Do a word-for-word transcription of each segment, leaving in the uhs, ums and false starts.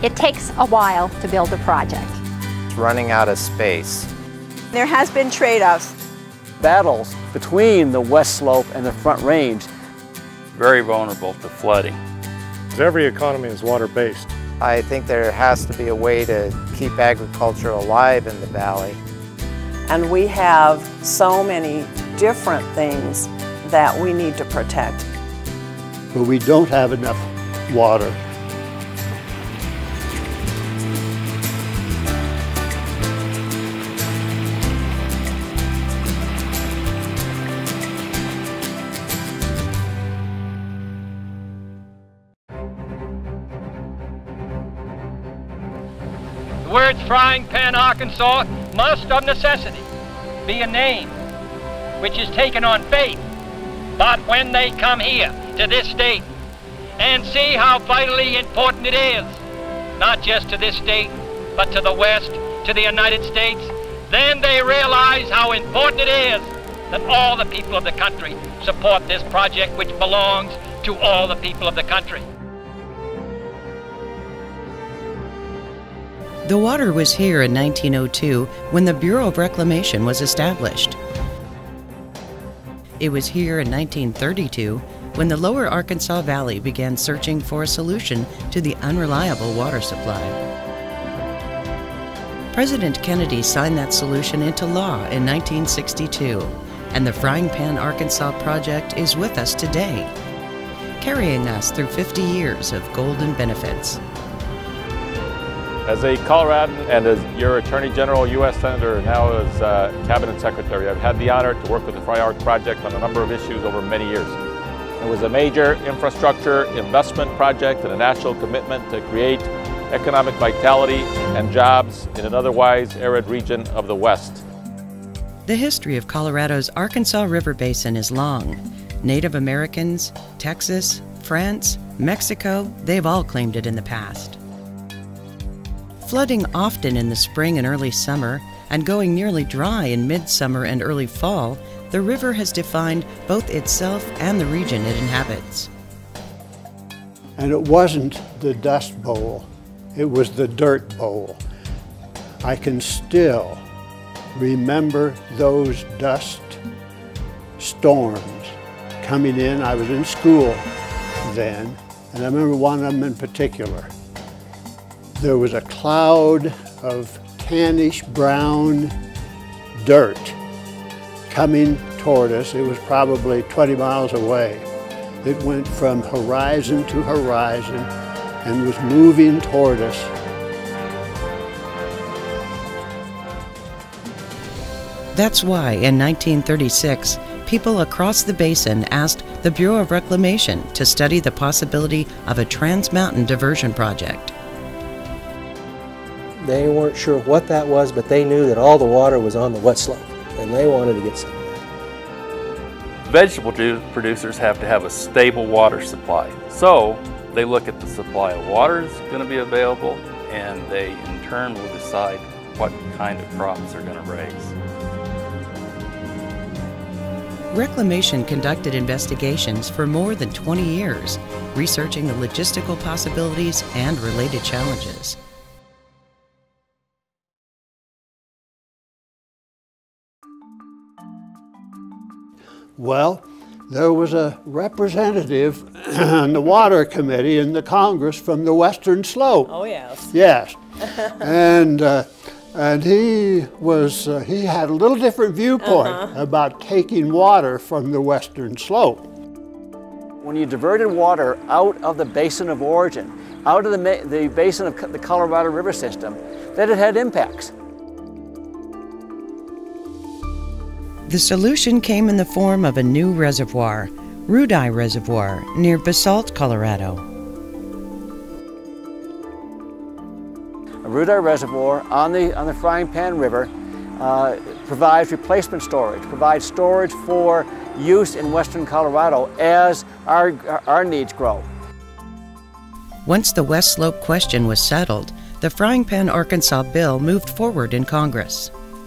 It takes a while to build a project. It's running out of space. There has been trade-offs. Battles between the west slope and the Front Range. Very vulnerable to flooding. Every economy is water-based. I think there has to be a way to keep agriculture alive in the valley. And we have so many different things that we need to protect. But we don't have enough water. The words Fryingpan-Arkansas must of necessity be a name which is taken on faith. But when they come here to this state and see how vitally important it is, not just to this state, but to the West, to the United States, then they realize how important it is that all the people of the country support this project which belongs to all the people of the country. The water was here in nineteen oh two when the Bureau of Reclamation was established. It was here in nineteen thirty-two when the Lower Arkansas Valley began searching for a solution to the unreliable water supply. President Kennedy signed that solution into law in nineteen sixty-two, and the Fryingpan-Arkansas project is with us today, carrying us through fifty years of golden benefits. As a Coloradan and as your Attorney General, U S Senator, and now as uh, Cabinet Secretary, I've had the honor to work with the Fry-Ark project on a number of issues over many years. It was a major infrastructure investment project and a national commitment to create economic vitality and jobs in an otherwise arid region of the West. The history of Colorado's Arkansas River Basin is long. Native Americans, Texas, France, Mexico, they've all claimed it in the past. Flooding often in the spring and early summer, and going nearly dry in midsummer and early fall, the river has defined both itself and the region it inhabits. And it wasn't the Dust Bowl, it was the Dirt Bowl. I can still remember those dust storms coming in. I was in school then, and I remember one of them in particular. There was a cloud of tannish brown dirt coming toward us. It was probably twenty miles away. It went from horizon to horizon and was moving toward us. That's why in nineteen thirty-six, people across the basin asked the Bureau of Reclamation to study the possibility of a trans-mountain diversion project. They weren't sure what that was, but they knew that all the water was on the west slope, and they wanted to get some of that. Vegetable producers have to have a stable water supply. So they look at the supply of water that's going to be available, and they in turn will decide what kind of crops they're going to raise. Reclamation conducted investigations for more than twenty years, researching the logistical possibilities and related challenges. Well, there was a representative on the Water Committee in the Congress from the Western Slope. Oh, yes. Yes. and uh, and he was uh, he had a little different viewpoint uh-huh. about taking water from the Western Slope. When you diverted water out of the basin of origin, out of the, the basin of the Colorado River system, that it had impacts. The solution came in the form of a new reservoir, Rudi Reservoir, near Basalt, Colorado. A Rudi Reservoir on the, on the Fryingpan River uh, provides replacement storage, provides storage for use in western Colorado as our, our needs grow. Once the West Slope question was settled, the Fryingpan-Arkansas bill moved forward in Congress.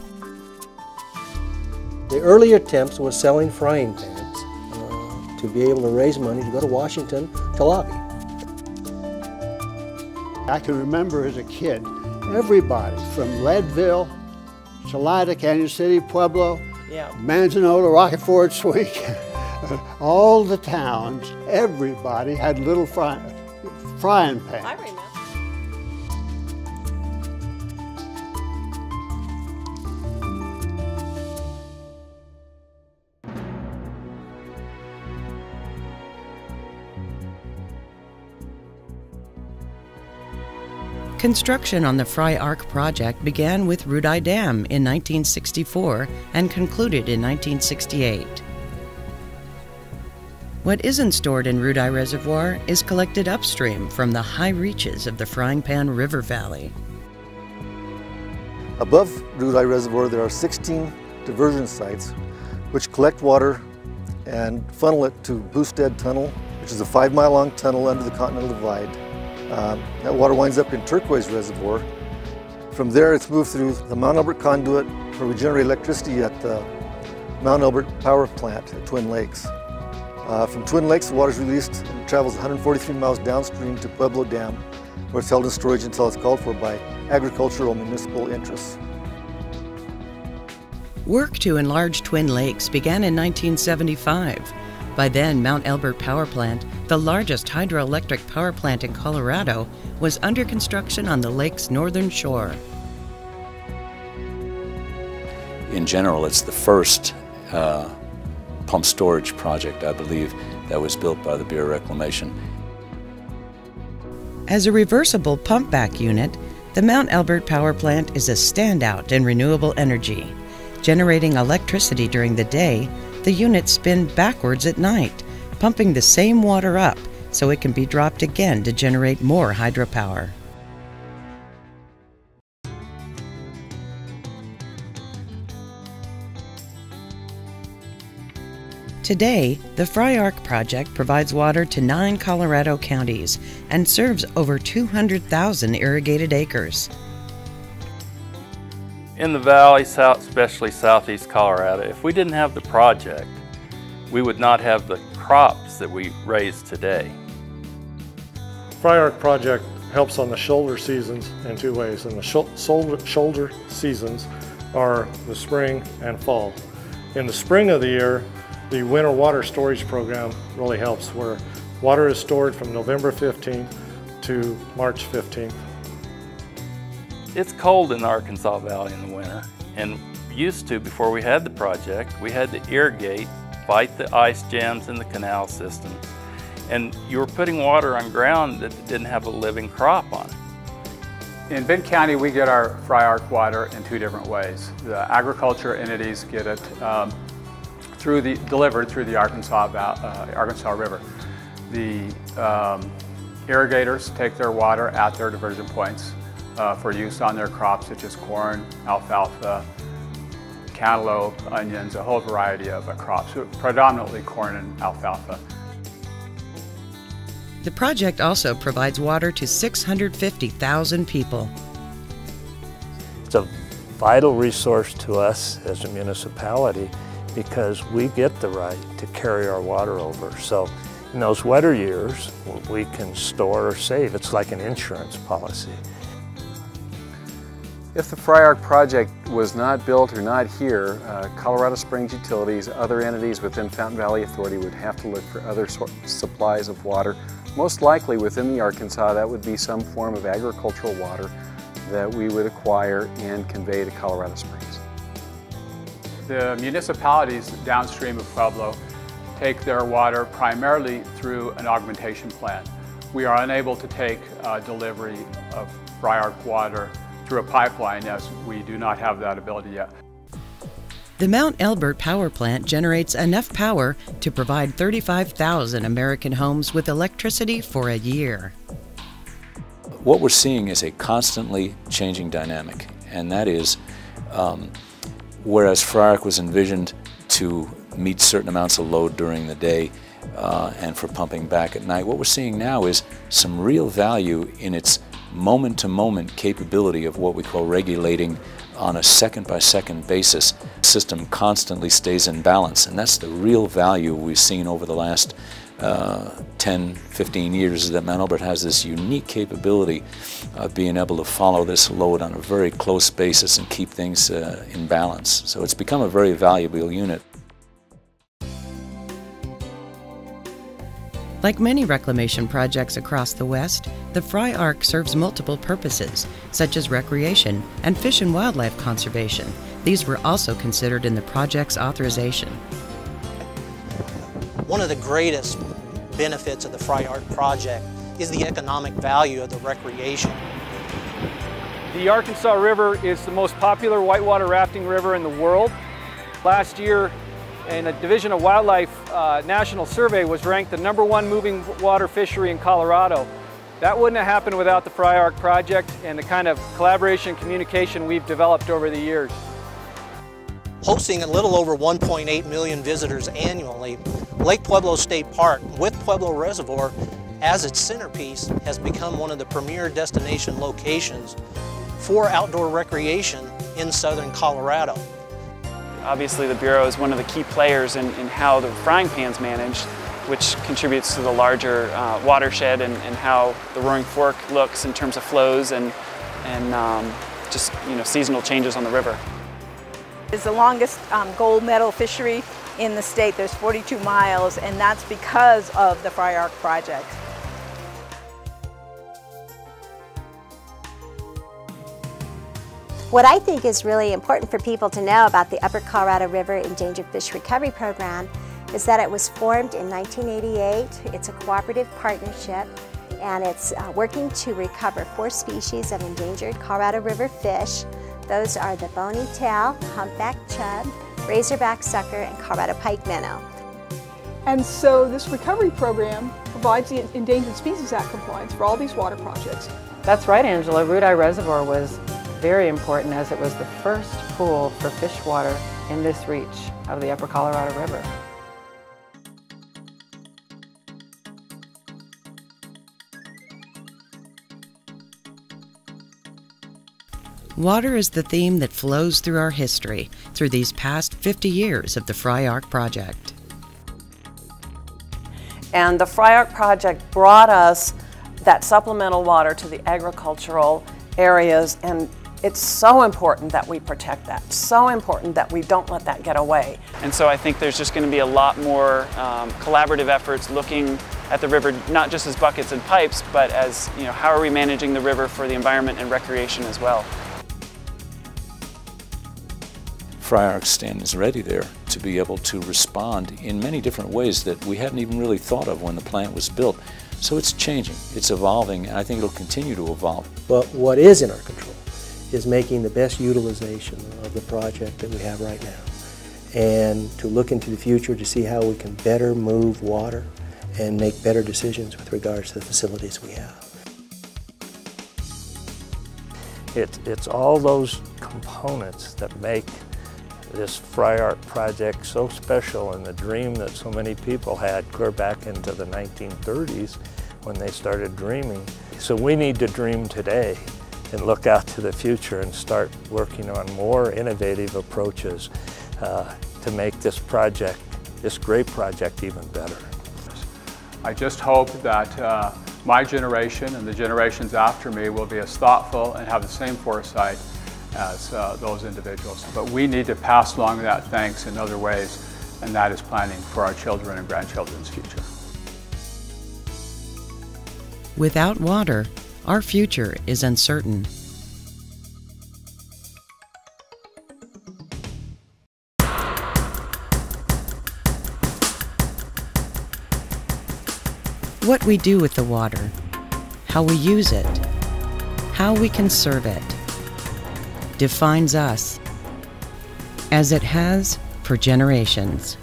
The early attempts was selling frying pans uh, to be able to raise money to go to Washington to lobby. I can remember as a kid, everybody from Leadville, Salida, Canyon City, Pueblo, Yeah. Manzanola, Rocky Ford, Swink, all the towns, everybody had little fry, frying pans. I remember. Construction on the Fry Ark project began with Rudai Dam in nineteen sixty-four and concluded in nineteen sixty-eight. What isn't stored in Rudai Reservoir is collected upstream from the high reaches of the Fryingpan River Valley. Above Rudai Reservoir there are sixteen diversion sites which collect water and funnel it to Boosted Tunnel, which is a five mile long tunnel under the Continental Divide. Uh, that water winds up in Turquoise Reservoir. From there it's moved through the Mount Albert conduit where we generate electricity at the Mount Albert Power Plant at Twin Lakes. Uh, from Twin Lakes the water is released and travels one hundred forty-three miles downstream to Pueblo Dam where it's held in storage until it's called for by agricultural municipal interests. Work to enlarge Twin Lakes began in nineteen seventy-five. By then, Mount Albert Power Plant, the largest hydroelectric power plant in Colorado, was under construction on the lake's northern shore. In general, it's the first uh, pump storage project, I believe, that was built by the Bureau of Reclamation. As a reversible pump-back unit, the Mount Albert Power Plant is a standout in renewable energy. Generating electricity during the day, the units spin backwards at night, pumping the same water up so it can be dropped again to generate more hydropower. Today, the Fry Ark project provides water to nine Colorado counties and serves over two hundred thousand irrigated acres. In the valley, south, especially southeast Colorado, if we didn't have the project, we would not have the crops that we raise today. Fry Ark project helps on the shoulder seasons in two ways, and the sh shoulder, shoulder seasons are the spring and fall. In the spring of the year, the winter water storage program really helps, where water is stored from November fifteenth to March fifteenth. It's cold in the Arkansas Valley in the winter, and used to, before we had the project, we had to irrigate, fight the ice jams in the canal system, and you were putting water on ground that didn't have a living crop on it. In Benton County, we get our Fry Ark water in two different ways. The agriculture entities get it um, through the delivered through the Arkansas uh, Arkansas River. The um, irrigators take their water at their diversion points uh, for use on their crops such as corn, alfalfa, cantaloupe, onions, a whole variety of uh, crops, predominantly corn and alfalfa. The project also provides water to six hundred fifty thousand people. It's a vital resource to us as a municipality because we get the right to carry our water over. So in those wetter years, we can store or save. It's like an insurance policy. If the Fry Ark project was not built or not here, uh, Colorado Springs Utilities, other entities within Fountain Valley Authority would have to look for other so supplies of water. Most likely within the Arkansas, that would be some form of agricultural water that we would acquire and convey to Colorado Springs. The municipalities downstream of Pueblo take their water primarily through an augmentation plant. We are unable to take uh, delivery of Fry Ark water through a pipeline, as we do not have that ability yet. The Mount Albert Power Plant generates enough power to provide thirty-five thousand American homes with electricity for a year. What we're seeing is a constantly changing dynamic, and that is, um, whereas Fry Ark was envisioned to meet certain amounts of load during the day uh, and for pumping back at night, what we're seeing now is some real value in its moment-to-moment capability of what we call regulating on a second-by-second basis. The system constantly stays in balance, and that's the real value we've seen over the last uh, ten, fifteen years is that Mount Elbert has this unique capability of being able to follow this load on a very close basis and keep things uh, in balance. So it's become a very valuable unit. Like many reclamation projects across the West, the Fry Ark serves multiple purposes, such as recreation and fish and wildlife conservation. These were also considered in the project's authorization. One of the greatest benefits of the Fry Ark project is the economic value of the recreation. The Arkansas River is the most popular whitewater rafting river in the world. Last year, in a Division of Wildlife uh, national survey, was ranked the number one moving water fishery in Colorado. That wouldn't have happened without the Fry Ark project and the kind of collaboration and communication we've developed over the years. Hosting a little over one point eight million visitors annually, Lake Pueblo State Park, with Pueblo Reservoir as its centerpiece, has become one of the premier destination locations for outdoor recreation in southern Colorado. Obviously, the Bureau is one of the key players in, in how the frying pan's managed, which contributes to the larger uh, watershed and, and how the Roaring Fork looks in terms of flows and, and um, just you know, seasonal changes on the river. It's the longest um, gold medal fishery in the state. There's forty-two miles, and that's because of the Fry Ark project. What I think is really important for people to know about the Upper Colorado River Endangered Fish Recovery Program is that it was formed in nineteen eighty-eight. It's a cooperative partnership, and it's uh, working to recover four species of endangered Colorado River fish. Those are the bony tail, humpback chub, razorback sucker, and Colorado pike minnow. And so this recovery program provides the Endangered Species Act compliance for all these water projects. That's right, Angela. Rudeye Reservoir was very important as it was the first pool for fish water in this reach of the Upper Colorado River. Water is the theme that flows through our history through these past fifty years of the Fry Ark project. And the Fry Ark project brought us that supplemental water to the agricultural areas, and it's so important that we protect that, so important that we don't let that get away. And so I think there's just going to be a lot more um, collaborative efforts looking at the river, not just as buckets and pipes, but as, you know, how are we managing the river for the environment and recreation as well. Fry Ark stands ready there to be able to respond in many different ways that we hadn't even really thought of when the plant was built. So it's changing, it's evolving, and I think it'll continue to evolve. But what is in our control is making the best utilization of the project that we have right now, and to look into the future to see how we can better move water and make better decisions with regards to the facilities we have. It, it's all those components that make this Fry Ark project so special, and the dream that so many people had clear back into the nineteen thirties when they started dreaming. So we need to dream today and look out to the future and start working on more innovative approaches uh, to make this project, this great project, even better. I just hope that uh, my generation and the generations after me will be as thoughtful and have the same foresight as uh, those individuals. But we need to pass along that thanks in other ways, and that is planning for our children and grandchildren's future. Without water, our future is uncertain. What we do with the water, how we use it, how we conserve it, defines us, as it has for generations.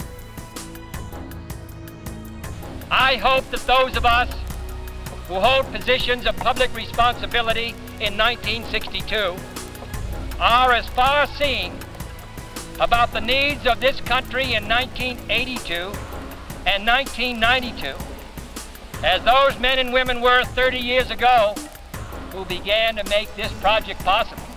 I hope that those of us who hold positions of public responsibility in nineteen sixty-two are as far-seeing about the needs of this country in nineteen eighty-two and nineteen ninety-two as those men and women were thirty years ago who began to make this project possible.